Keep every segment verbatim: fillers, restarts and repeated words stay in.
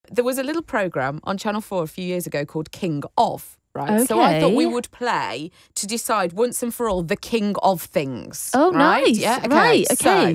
There was a little programme on Channel four a few years ago called King of, right? Okay. So I thought we would play to decide once and for all the king of things. Oh, right? nice. Yeah, okay. Right, okay.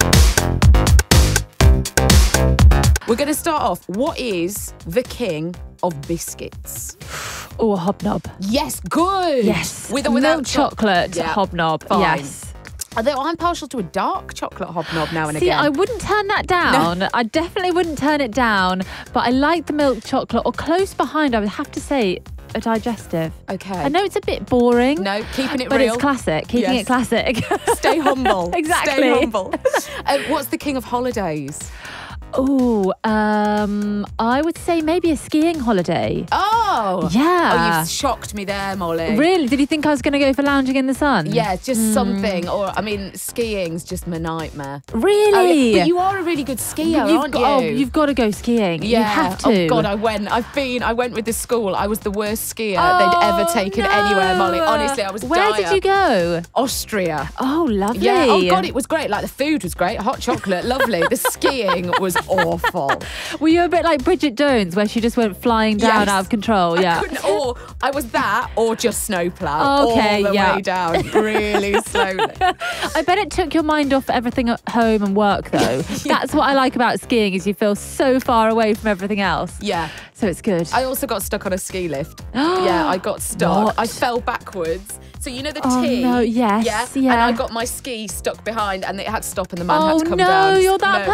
So, we're going to start off. What is the king of biscuits? Oh, a hobnob. Yes, good. Yes. With or without milk chocolate Yeah. hobnob. Fine. Yes. Although I'm partial to a dark chocolate hobnob now and See, again. I wouldn't turn that down. No. I definitely wouldn't turn it down. But I like the milk chocolate, or close behind, I would have to say, a digestive. Okay. I know it's a bit boring. No, keeping it but real. it's classic. Keeping Yes. it classic. Stay humble. Exactly. Stay humble. uh, what's the king of holidays? Oh, um, I would say maybe a skiing holiday. Oh. Yeah. Oh, you've shocked me there, Molly. Really? Did you think I was going to go for lounging in the sun? Yeah, just something. Or, I mean, skiing's just my nightmare. Really? Oh, but you are a really good skier, You've aren't got, you? Oh, you've got to go skiing. Yeah. You have to. Oh, God, I went. I've been. I went with the school. I was the worst skier Oh, they'd ever taken no. anywhere, Molly. Honestly, I was Where dire. did you go? Austria. Oh, lovely. Yeah. Oh, God, it was great. Like, the food was great. Hot chocolate, lovely. The skiing was awful. Were you a bit like Bridget Jones, where she just went flying down Yes. out of control? I Yeah. couldn't, or I was that, or just snowplow. Okay, all the yeah. way down, really slowly. I bet it took your mind off everything at home and work, though. Yeah. That's what I like about skiing, is you feel so far away from everything else. Yeah. So it's good. I also got stuck on a ski lift. Yeah, I got stuck. What? I fell backwards. So you know the Oh, T? no, yes, Yeah. yeah. And I got my ski stuck behind, and it had to stop, and the man had Oh to come no, down. you're that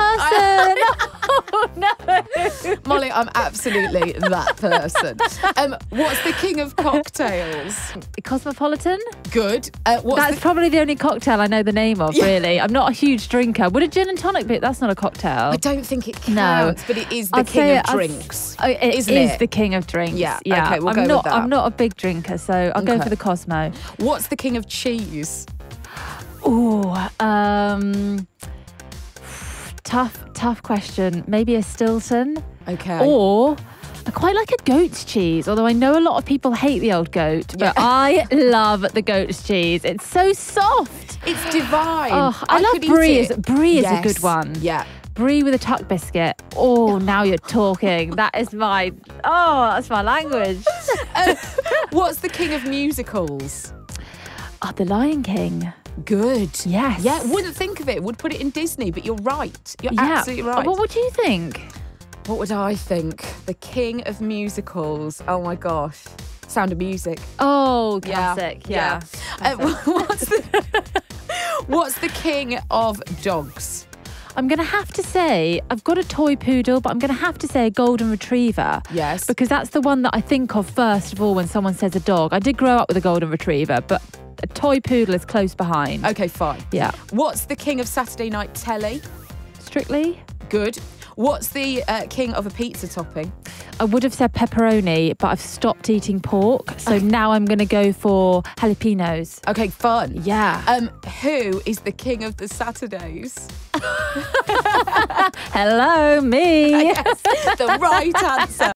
No. person. Oh no. Molly, I'm absolutely that person. Um, what's the king of cocktails? Cosmopolitan? Good. Uh, what's That's the probably the only cocktail I know the name of, Yeah. really. I'm not a huge drinker. Would a gin and tonic be? That's not a cocktail. I don't think it counts, No. but it is the I'd king say of I'd- drinks. Oh, it Isn't is it? the king of drinks. Yeah, yeah. okay, we'll I'm go with not, that. I'm not a big drinker, so I'll go Okay. for the Cosmo. What's the king of cheese? Oh, um, tough, tough question. Maybe a Stilton, Okay. or I quite like a goat's cheese. Although I know a lot of people hate the old goat, but Yeah. I love the goat's cheese. It's so soft. It's divine. Oh, I, love could eat brie. it. Is, brie is Yes. a good one. Yeah. Brie with a tuck biscuit. Oh, now you're talking. That is my, oh, that's my language. Uh, what's the king of musicals? Oh, The Lion King. Good. Yes. Yeah, wouldn't think of it. Would put it in Disney, but you're right. You're Yeah. absolutely right. What would you think? What would I think? The king of musicals. Oh my gosh. Sound of Music. Oh, Yeah. classic. Yeah. Uh, what's the What's the king of dogs? I'm going to have to say, I've got a toy poodle, but I'm going to have to say a golden retriever. Yes. Because that's the one that I think of first of all when someone says a dog. I did grow up with a golden retriever, but a toy poodle is close behind. Okay, fine. Yeah. What's the king of Saturday night telly? Strictly? Good. What's the uh, king of a pizza topping? I would have said pepperoni, but I've stopped eating pork. So now I'm going to go for jalapenos. Okay, fun. Yeah. Um, who is the king of the Saturdays? Hello, me. Yes, the right answer.